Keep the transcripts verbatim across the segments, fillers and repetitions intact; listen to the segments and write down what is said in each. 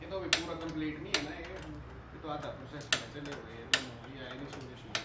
तो अभी पूरा कंप्लीट नहीं है ना, ये तो आधा प्रोसेस में चले हुए हैं दोनों, ये आएंगे सूर्य शुरू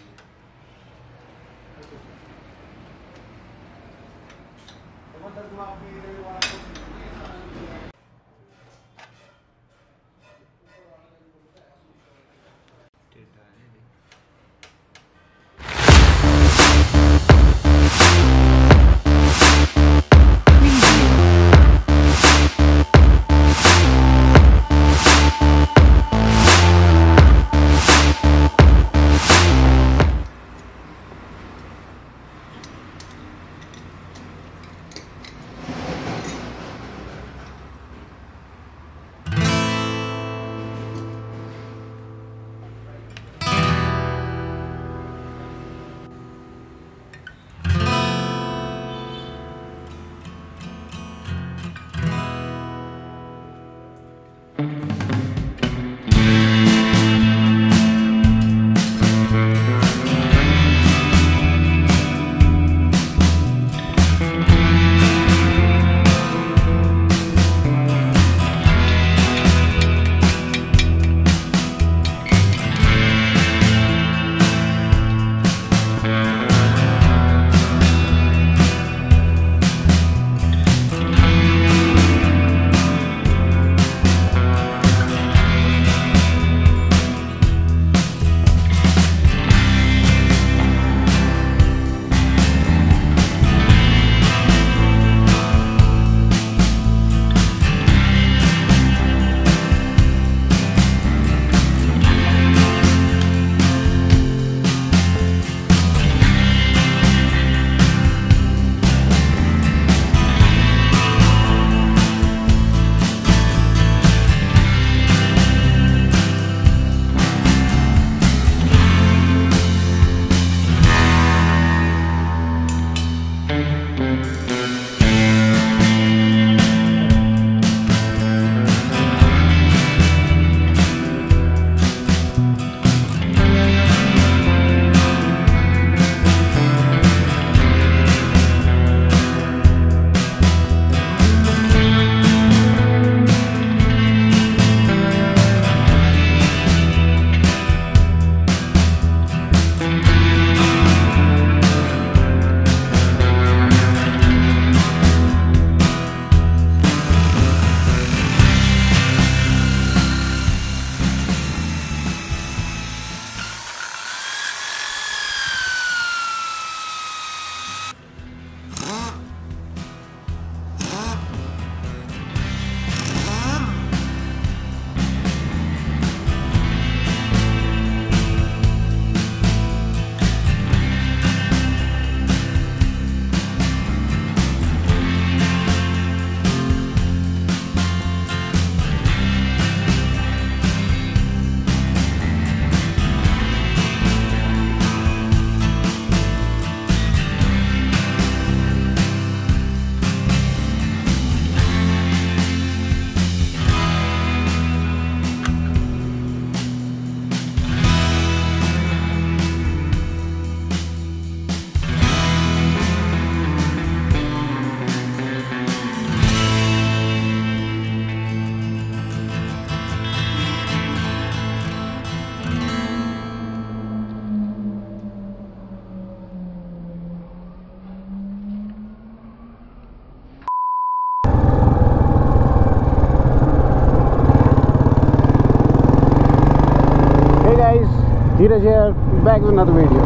Dheeraj here, back with another video.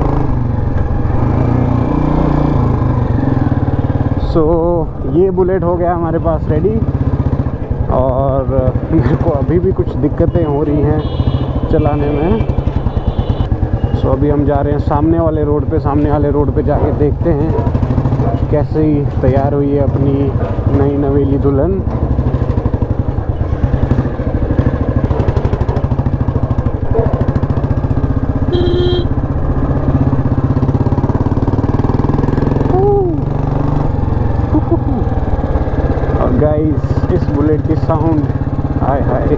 So so, ये बुलेट हो गया हमारे पास रेडी, और मेरे को अभी भी कुछ दिक्कतें हो रही हैं चलाने में। सो so, अभी हम जा रहे हैं सामने वाले रोड पे सामने वाले रोड पे जाके देखते हैं कैसे ही तैयार हुई है अपनी नई नवेली दुल्हन। गाइस इस बुलेट की साउंड हाय हाय।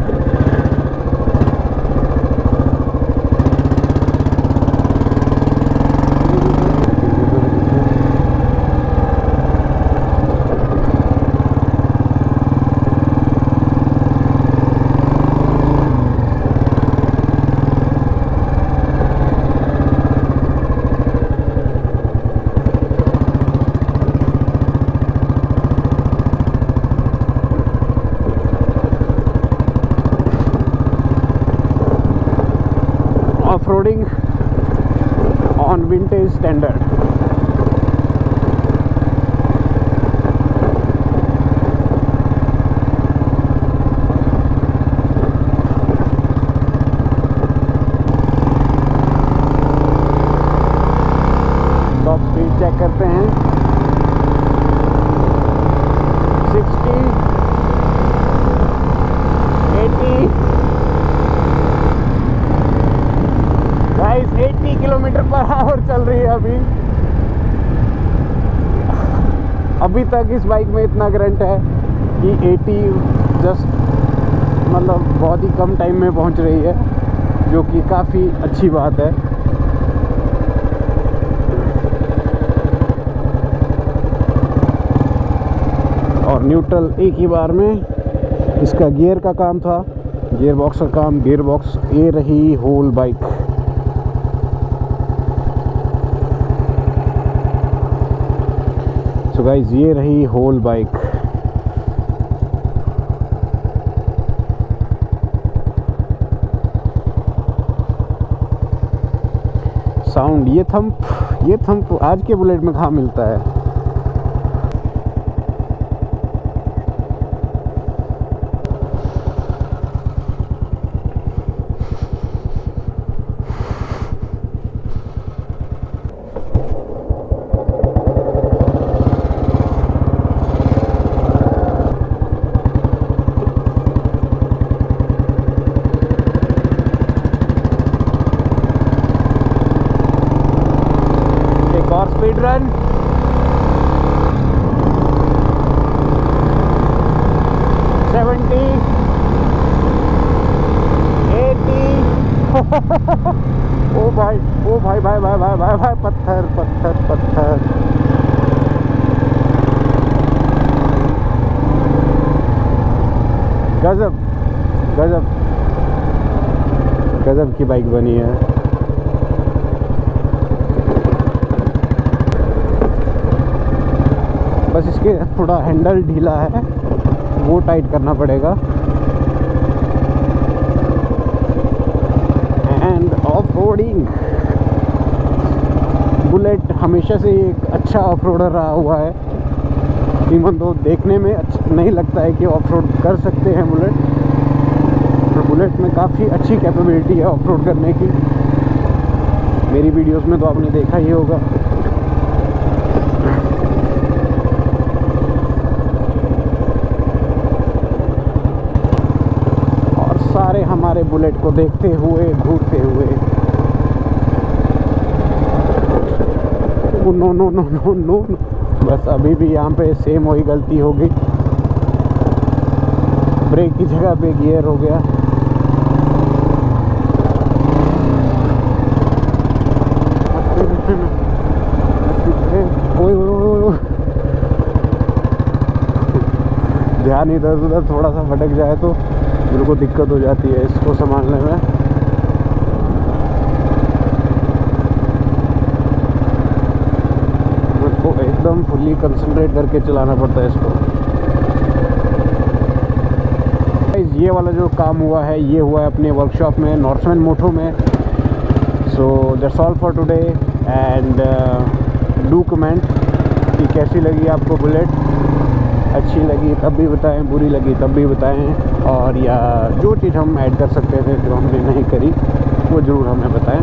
चेक करते हैं। सिक्सटी, एटी, गाइस अस्सी किलोमीटर पर आवर चल रही है अभी। अभी तक इस बाइक में इतना करंट है कि अस्सी जस्ट मतलब बहुत ही कम टाइम में पहुंच रही है, जो कि काफ़ी अच्छी बात है। और न्यूट्रल एक ही बार में। इसका गियर का काम था, गियर बॉक्स का काम, गियर बॉक्स। ये रही होल बाइक। सो गाइस ये रही होल बाइक। साउंड, ये थंप ये थंप आज के बुलेट में कहाँ मिलता है। Speed run, seventy, eighty. ओ भाई, ओ भाई भाई भाई भाई भाई भाई पत्थर पत्थर पत्थर। गजब गजब गजब की बाइक बनी है। बस इसके थोड़ा हैंडल ढीला है, वो टाइट करना पड़ेगा। एंड ऑफ रोडिंग, बुलेट हमेशा से एक अच्छा ऑफ रोडर रहा हुआ है। इवन तो देखने में अच्छा नहीं लगता है कि ऑफ रोड कर सकते हैं बुलेट, पर बुलेट में काफ़ी अच्छी कैपेबिलिटी है ऑफ रोड करने की। मेरी वीडियोस में तो आपने देखा ही होगा। सारे हमारे बुलेट को देखते हुए, घूरते हुए। No no no no no बस अभी भी यहाँ पे सेम वही गलती हो गई। ब्रेक की जगह पे गियर हो गया। ओए ओए, ध्यान इधर उधर थोड़ा सा भटक जाए तो मेरे को दिक्कत हो जाती है इसको संभालने में। मेरे को एकदम फुल्ली कंसंट्रेट करके चलाना पड़ता है इसको। ये वाला जो काम हुआ है ये हुआ है अपने वर्कशॉप में, नॉर्थमैन मोटो में। So that's all for today and do comment कि कैसी लगी आपको बुलेट। अच्छी लगी तब भी बताएं, बुरी लगी तब भी बताएं, और या जो चीज़ हम ऐड कर सकते थे जो हमने नहीं करी वो ज़रूर हमें बताएं।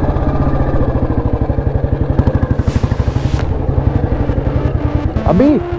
अभी